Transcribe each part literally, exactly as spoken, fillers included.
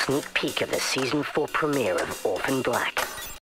sneak peek of the season four premiere of Orphan Black.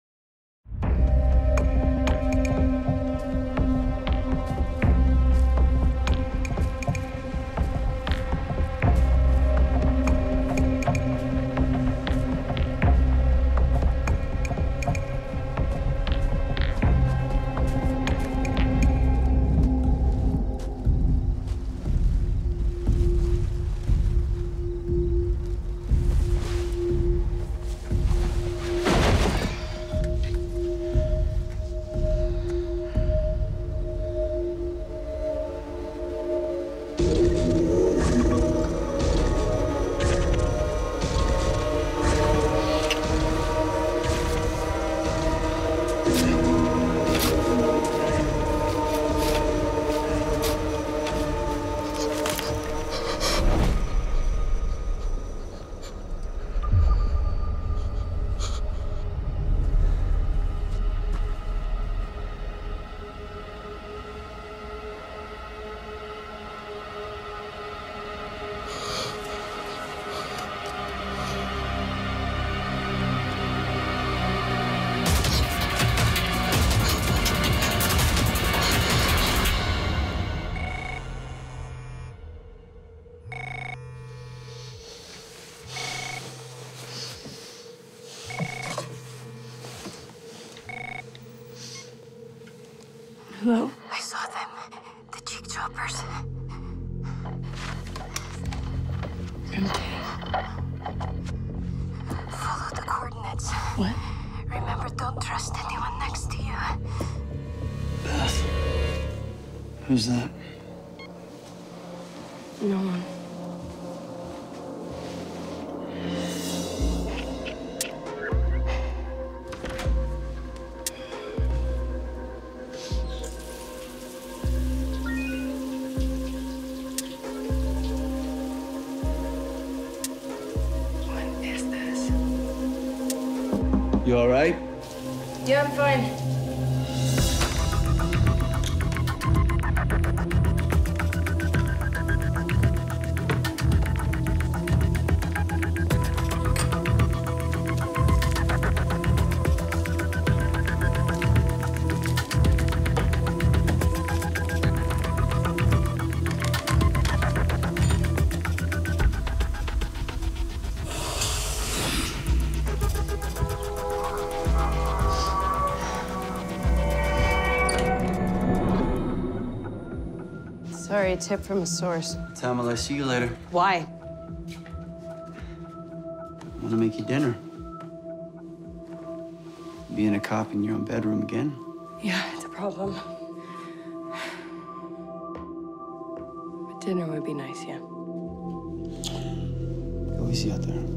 Hello? I saw them. The cheek choppers. Okay. Follow the coordinates. What? Remember, don't trust anyone next to you. Beth. Who's that? No one. What is this? You all right? Yeah, I'm fine. Sorry, tip from a source. Tamil, I see you later. Why? I want to make you dinner. Being a cop in your own bedroom again? Yeah, it's a problem. But dinner would be nice, yeah. Go easy out there.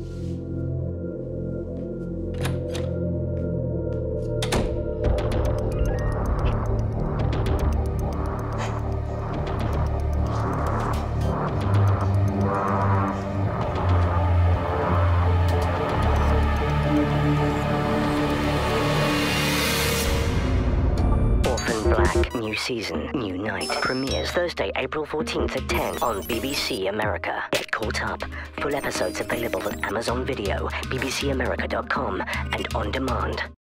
Black, new season, new night. Premieres Thursday, April fourteenth at ten on B B C America. Get caught up. Full episodes available at Amazon Video, B B C America dot com, and on demand.